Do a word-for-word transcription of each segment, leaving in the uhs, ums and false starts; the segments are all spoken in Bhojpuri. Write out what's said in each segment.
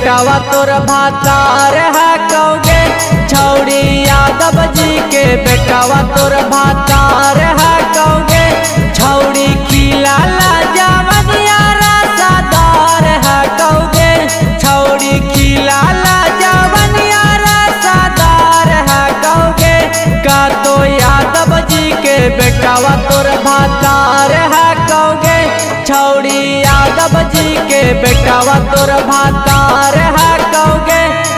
बेटावा तोर भातार है कौगे। छौड़ी यादव जी के बेटावा तोर भातार है कौगे। छौड़ी खिला ला जवनिया रसादार है कौगे। छौड़ी खिला ला जवनिया रसादार है कौगे। का तो यादव जी के बेटावा तोर भातार है कौगे। छौड़ी यादव जी के बेटावा तोर भातार है कौगे।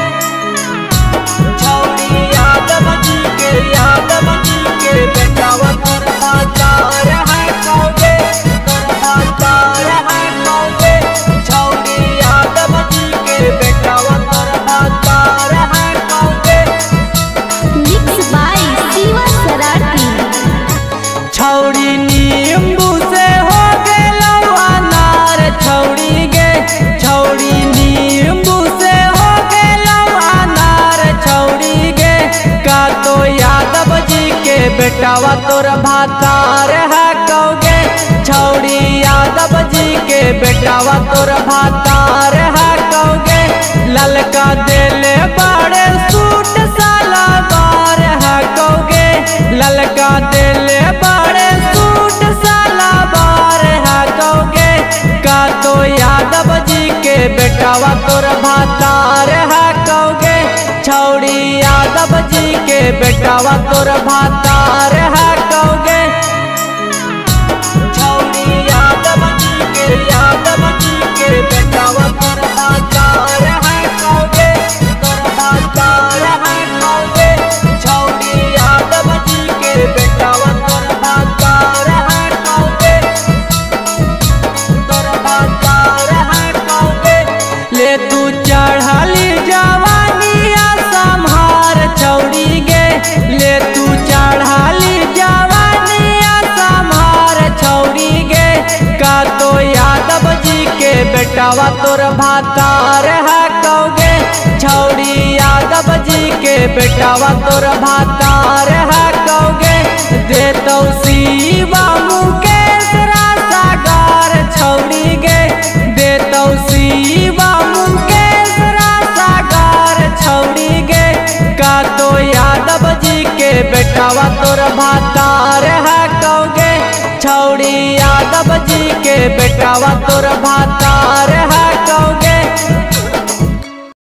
छौड़ी यादव जी के यादव जी के बेटावा तोर भातार है कौगे। तोर भातार है कौगे। छौड़ी यादव जी के बेटावा तोर भातार है कौगे। Mix by Shiva Sarathi. छौड़ी नींबू से हो गेलौ अनार छौड़ी गे। छौड़ी नींबू से हो गेलौ अनार छौड़ी गे। का तो यादव जी के बेटावा तोर भातार है कौगे। छौड़ी यादव जी के बेटावा तोर भातार है कौगे। ललका देले बड़े सूट सलवार है कौगे। ललका देले बड़े सूट सलवार है कौगे। का तो यादव जी के बेटावा तोर भातार है कौगे। छौड़ी यादव जी के बेटावा तोर भातार है कौगे। छौड़ी यादव जी के यादव जी के बेटावा तोर भातार है कौगे। तोर भातार है कौगे। छौड़ी यादव जी के बेटावा तोर भातार है कौगे। तोर भातार है कौगे। ले तू चढ़ाली जवानिया संहार छौड़ी गे। ले तू चढ़ाली जवानिया संहार छौड़ी गे। का तो यादव जी के बेटावा तोर भातार है कौगे। छौड़ी यादव जी के बेटावा तोर भातार है कौगे। देतौ शिवा मुकेश रसागार छौड़ी गे। देतौ शिवा मुकेश रसागार छौड़ी गे। का तो यादव जी के बेटावा तोर भातार है कौगे। छौड़ी यादव जी के बेटावा तोर भातार